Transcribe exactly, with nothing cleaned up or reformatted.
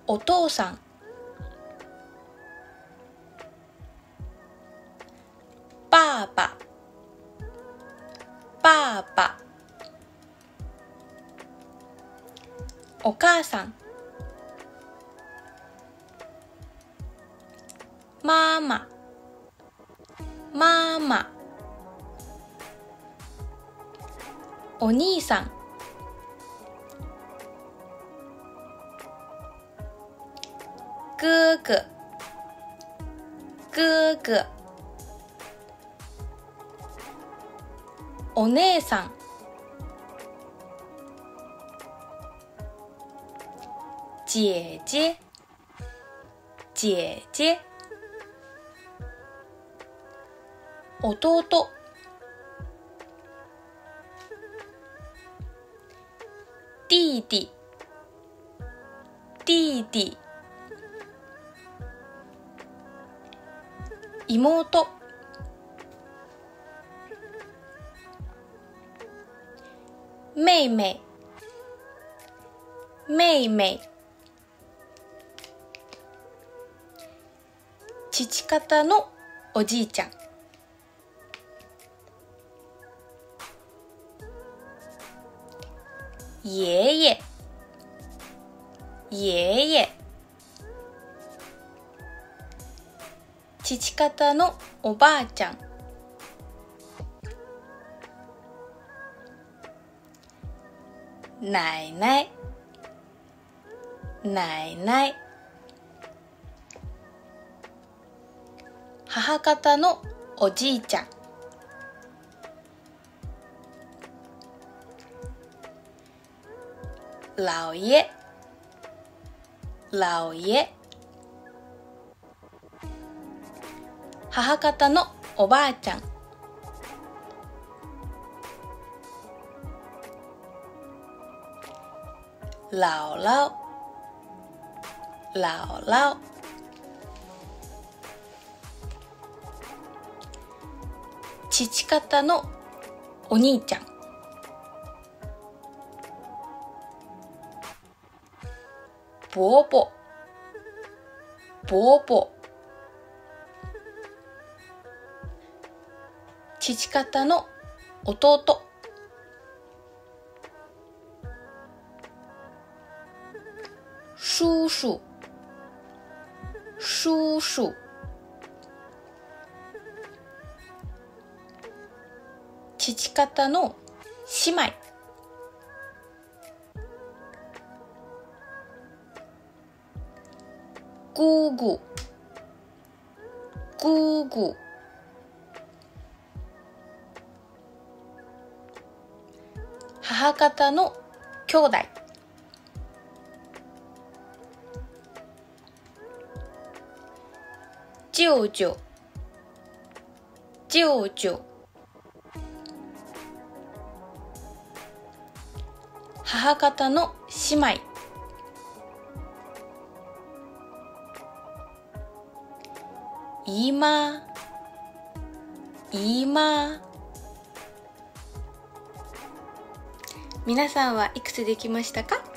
お父さん、爸爸、爸爸、お母さん、妈妈、妈妈、お兄さん、哥哥、哥哥、お姉さん、姐姐、姐姐、弟、弟弟、弟弟、妹、妹妹、妹妹、父方のおじいちゃん、爷爷、爷爷、父方のおばあちゃん、奶奶、奶奶、母方のおじいちゃん、老爷、老爷、母方のおばあちゃん、姥姥、姥姥、父方のお兄ちゃん、伯伯、伯伯、父方の弟、叔叔、叔叔、父方の姉妹、姑姑、姑姑、母方の兄弟、舅舅、舅舅、母方の姉妹、姨媽、姨媽。皆さんはいくつできましたか？